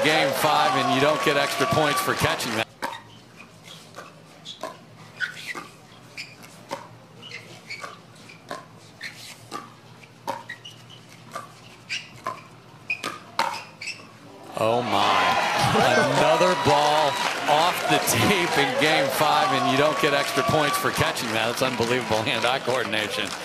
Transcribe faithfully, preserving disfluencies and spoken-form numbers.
game five, and you don't get extra points for catching that. Oh my, another ball off the tape in game five, and you don't get extra points for catching that. It's unbelievable hand-eye coordination.